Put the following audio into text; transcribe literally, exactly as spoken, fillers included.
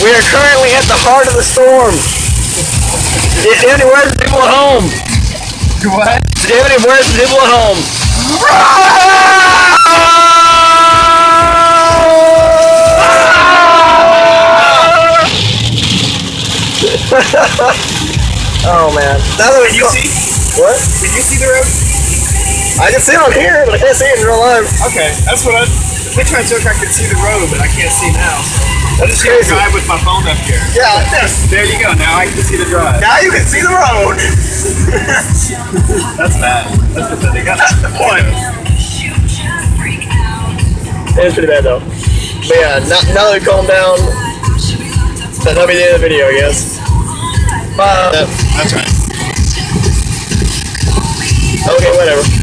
We are currently at the heart of the storm. Andy, where's the people at home? What? Andy, where's the people at home? Oh man. Now that we Did you see? What? Did you see the road? I can see it on here, but I can't see it in real life. Okay, that's what I. The picture I took, I could see the road, but I can't see now. So I just see the crazy. drive with my phone up here. Yeah. There you go. Now I can see the drive. Now you can see the road. That's bad. That's pathetic. That's the point. It's pretty bad though. But yeah, now, now that we calmed down, that'll be the end of the video, I guess. Bye. That's right. Okay, whatever.